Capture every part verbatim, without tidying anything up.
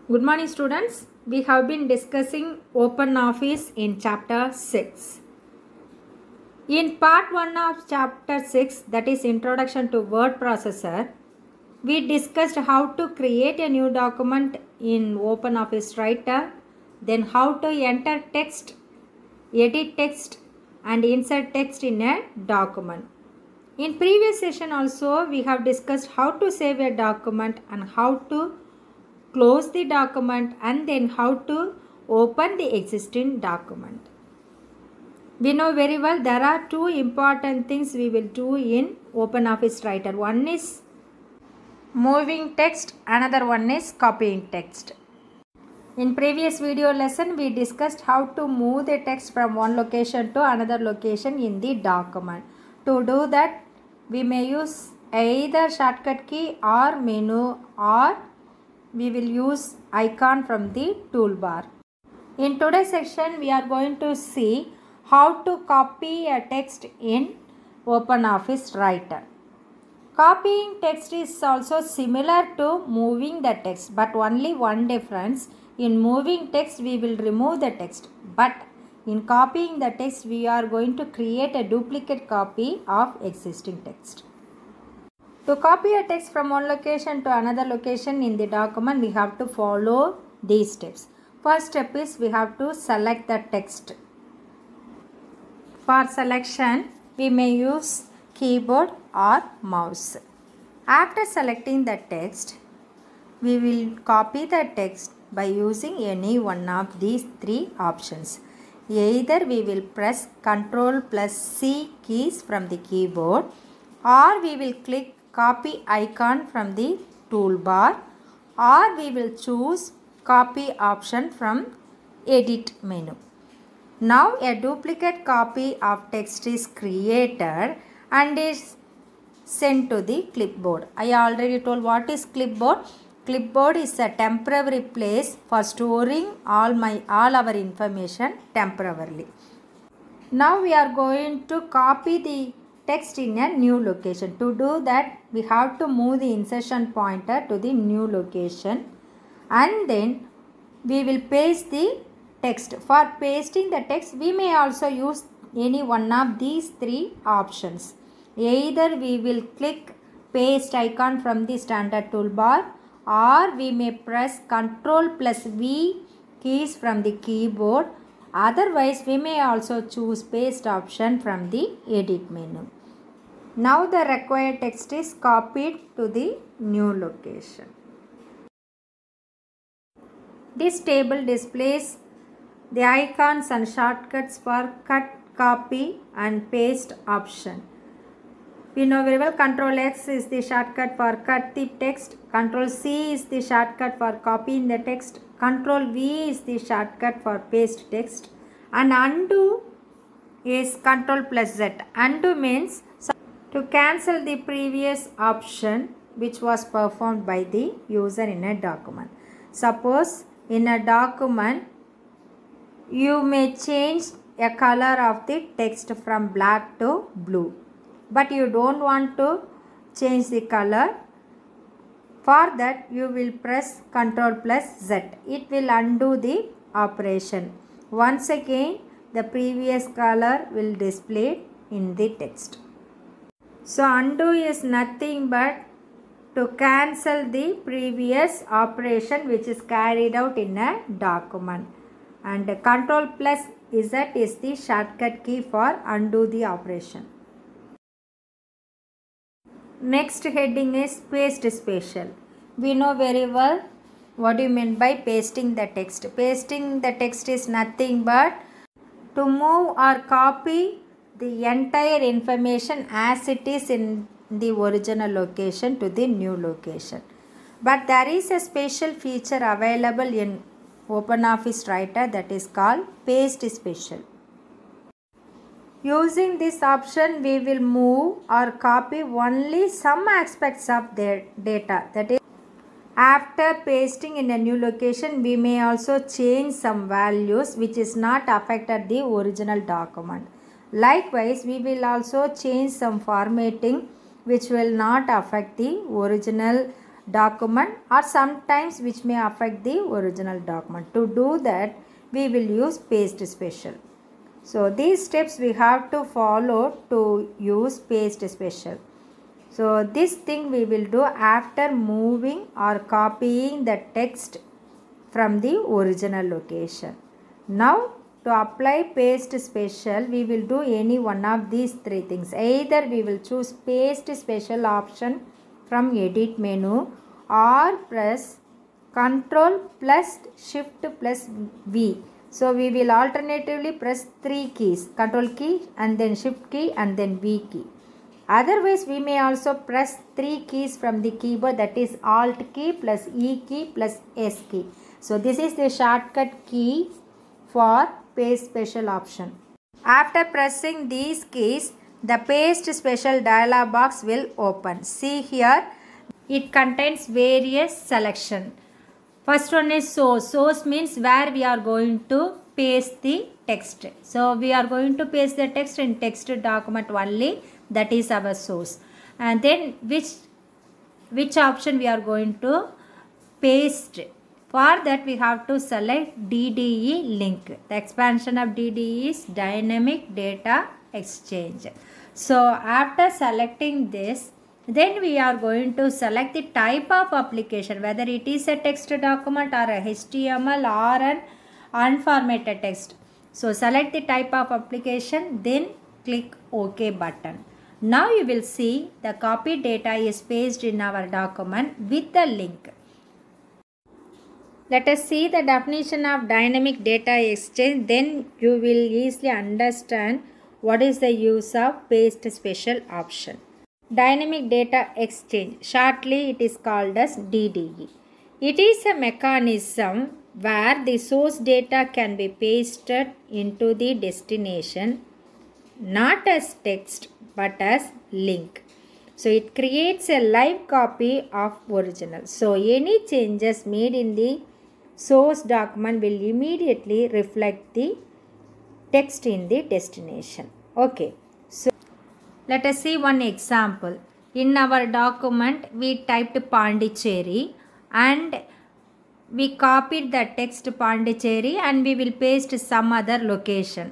Good morning students. We have been discussing OpenOffice in chapter six. In part one of chapter six, that is Introduction to Word Processor, we discussed how to create a new document in OpenOffice Writer, then how to enter text, edit text and insert text in a document. In previous session also we have discussed how to save a document and how to close the document and then how to open the existing document. We know very well there are two important things we will do in OpenOffice Writer. One is moving text, another one is copying text. In previous video lesson we discussed how to move the text from one location to another location in the document. To do that we may use either shortcut key or menu, or we will use icon from the toolbar. In today's section we are going to see how to copy a text in OpenOffice Writer. Copying text is also similar to moving the text, but only one difference. In moving text we will remove the text, but in copying the text we are going to create a duplicate copy of existing text. To copy a text from one location to another location in the document, we have to follow these steps. First step is we have to select the text. For selection, we may use keyboard or mouse. After selecting the text, we will copy the text by using any one of these three options. Either we will press Ctrl plus C keys from the keyboard, or we will click copy icon from the toolbar, or we will choose copy option from edit menu. Now a duplicate copy of text is created and is sent to the clipboard. I already told what is clipboard. Clipboard is a temporary place for storing all my all our information temporarily. Now we are going to copy the text in a new location. To do that we have to move the insertion pointer to the new location and then we will paste the text. For pasting the text we may also use any one of these three options. Either we will click paste icon from the standard toolbar, or we may press Ctrl plus V keys from the keyboard. Otherwise we may also choose paste option from the edit menu. Now the required text is copied to the new location. This table displays the icons and shortcuts for cut, copy and paste option. We know very well Ctrl X is the shortcut for cut the text, Ctrl C is the shortcut for copying the text, Ctrl V is the shortcut for paste text, and undo is Ctrl plus Z. Undo means to cancel the previous option which was performed by the user in a document. Suppose in a document you may change a color of the text from black to blue, but you don't want to change the color. For that you will press Ctrl plus Z. It will undo the operation. Once again the previous color will display in the text. So undo is nothing but to cancel the previous operation which is carried out in a document, and Ctrl plus Z is the shortcut key for undo the operation. Next heading is paste special. We know very well what you mean by pasting the text. Pasting the text is nothing but to move or copy the entire information as it is in the original location to the new location. But there is a special feature available in OpenOffice Writer that is called paste special. Using this option we will move or copy only some aspects of their data. That is, after pasting in a new location we may also change some values which is not affected the original document. Likewise we will also change some formatting which will not affect the original document or sometimes which may affect the original document. To do that, we will use paste special. So these steps we have to follow to use paste special. So this thing we will do after moving or copying the text from the original location. Now to apply paste special, we will do any one of these three things. Either we will choose paste special option from edit menu or press Control plus Shift plus V. So we will alternatively press three keys, Control key and then Shift key and then V key. Otherwise, we may also press three keys from the keyboard, that is Alt key plus E key plus S key. So this is the shortcut key for paste special option. After pressing these keys, the paste special dialog box will open. See here, it contains various selection. First one is source. Source means where we are going to paste the text. So we are going to paste the text in text document only. That is our source. And then which which option we are going to paste. For that we have to select D D E link. The expansion of D D E is Dynamic Data Exchange. So after selecting this, then we are going to select the type of application, whether it is a text document or a H T M L or an unformatted text. So select the type of application, then click OK button. Now you will see the copied data is pasted in our document with the link. Let us see the definition of dynamic data exchange, then you will easily understand what is the use of paste special option. Dynamic data exchange, shortly it is called as D D E. It is a mechanism where the source data can be pasted into the destination not as text but as link. So it creates a live copy of original. So any changes made in the source document will immediately reflect the text in the destination. Okay. So let us see one example. In our document, we typed Pondicherry and we copied the text Pondicherry and we will paste some other location.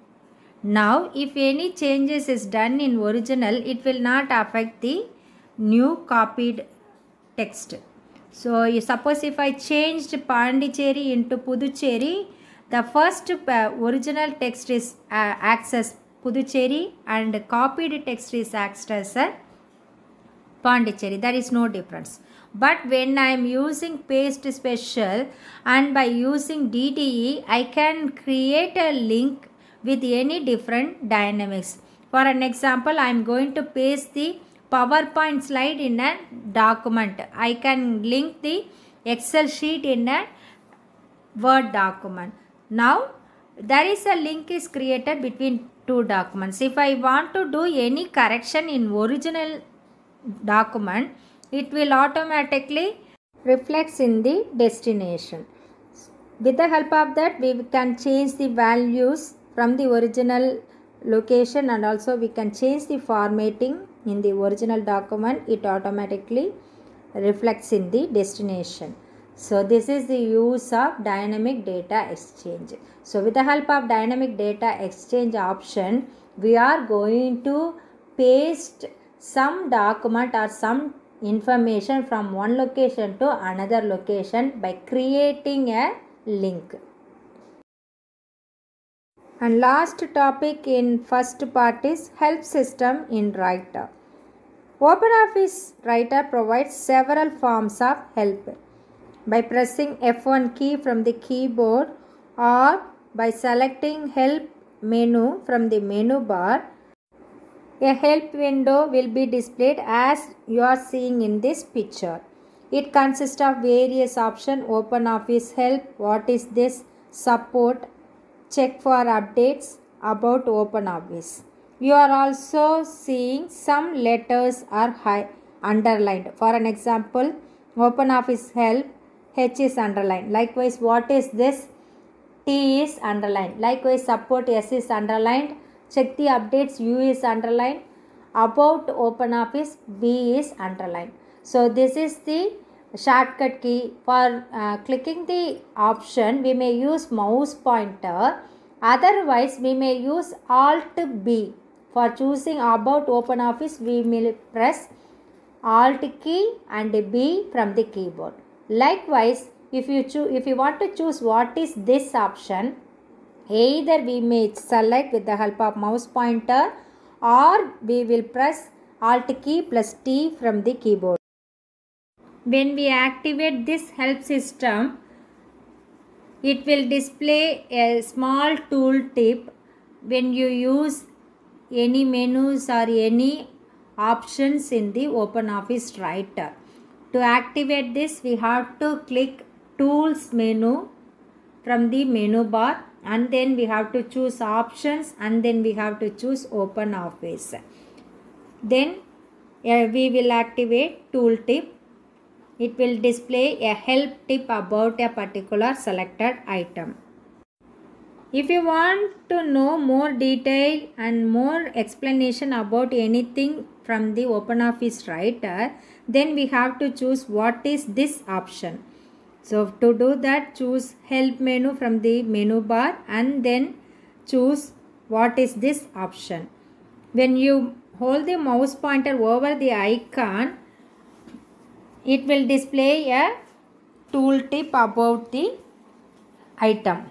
Now, if any changes is done in original, it will not affect the new copied text. So, you suppose if I changed Pondicherry into Puducherry, the first uh, original text is uh, acts as Puducherry and copied text is acts as a Pondicherry. There is no difference. But when I am using paste special and by using D D E, I can create a link with any different dynamics. For an example, I am going to paste the PowerPoint slide in a document. I can link the Excel sheet in a Word document. Now, there is a link is created between two documents. If I want to do any correction in original document, it will automatically reflects in the destination. With the help of that, we can change the values from the original location and also we can change the formatting in the original document. It automatically reflects in the destination. So this is the use of dynamic data exchange. So with the help of dynamic data exchange option, we are going to paste some document or some information from one location to another location by creating a link. And last topic in first part is help system in Writer. OpenOffice Writer provides several forms of help by pressing F one key from the keyboard or by selecting help menu from the menu bar. A help window will be displayed as you are seeing in this picture. It consists of various options: OpenOffice help, what is this, support, check for updates, about OpenOffice. You are also seeing some letters are high underlined. For an example, OpenOffice help, H is underlined. Likewise, what is this, T is underlined. Likewise, support, S is underlined. Check the updates, U is underlined. About OpenOffice, B is underlined. So this is the shortcut key. For uh, clicking the option, we may use mouse pointer. Otherwise, we may use Alt B. For choosing About OpenOffice, we may press Alt key and B from the keyboard. Likewise, if you choose, if you want to choose what is this option, either we may select with the help of mouse pointer, or we will press Alt key plus T from the keyboard. When we activate this help system, it will display a small tool tip when you use any menus or any options in the OpenOffice Writer. To activate this, we have to click Tools menu from the menu bar, and then we have to choose Options, and then we have to choose OpenOffice. Then uh, we will activate Tool tip. It will display a help tip about a particular selected item. If you want to know more detail and more explanation about anything from the OpenOffice Writer, then we have to choose what is this option. So to do that, choose help menu from the menu bar and then choose what is this option. When you hold the mouse pointer over the icon, it will display a tooltip about the item.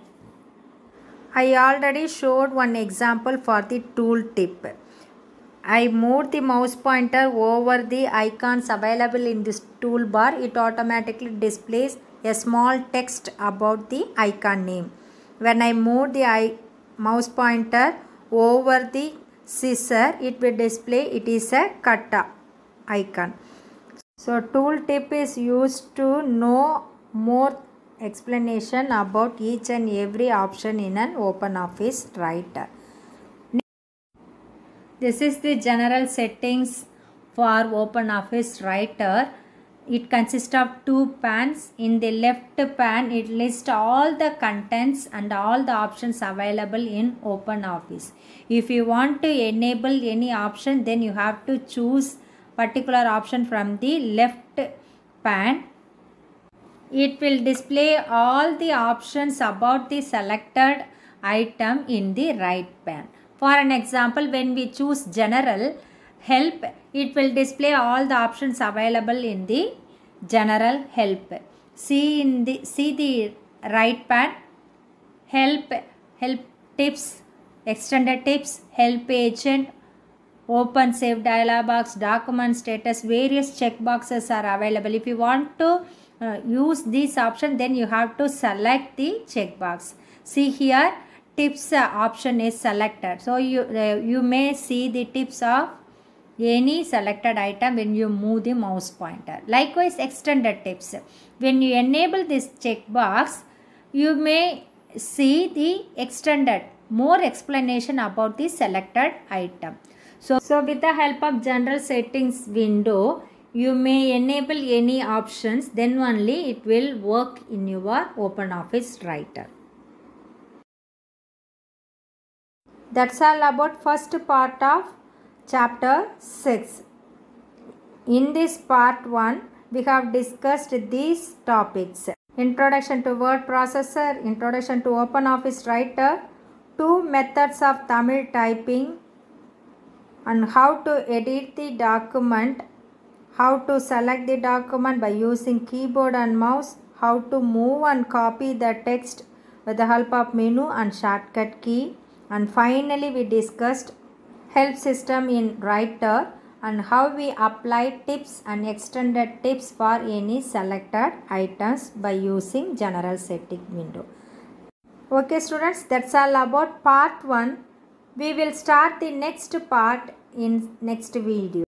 I already showed one example for the tooltip. I moved the mouse pointer over the icons available in this toolbar. It automatically displays a small text about the icon name. When I move the mouse pointer over the scissor, it will display it is a cut icon. So tooltip is used to know more explanation about each and every option in an OpenOffice Writer. This is the general settings for OpenOffice Writer. It consists of two pans. In the left pan, it lists all the contents and all the options available in OpenOffice. If you want to enable any option, then you have to choose particular option from the left pan. It will display all the options about the selected item in the right pan. For an example, when we choose General Help, it will display all the options available in the General Help. See in the see the right pan, Help, Help Tips, Extended Tips, Help Agent, Open Save dialog box, Document Status, various checkboxes are available. If you want to uh, use this option, then you have to select the checkbox. See here, tips uh, option is selected. So you, uh, you may see the tips of any selected item when you move the mouse pointer. Likewise, extended tips. When you enable this checkbox, you may see the extended, more explanation about the selected item. So, so with the help of general settings window, you may enable any options, then only it will work in your OpenOffice Writer. That's all about first part of chapter six. In this part one, we have discussed these topics: Introduction to Word Processor, Introduction to OpenOffice Writer, two methods of Tamil typing, and how to edit the document, how to select the document by using keyboard and mouse, how to move and copy the text with the help of menu and shortcut key, and finally we discussed help system in Writer and how we apply tips and extended tips for any selected items by using general setting window. Okay students, that's all about part one. We will start the next part in next video.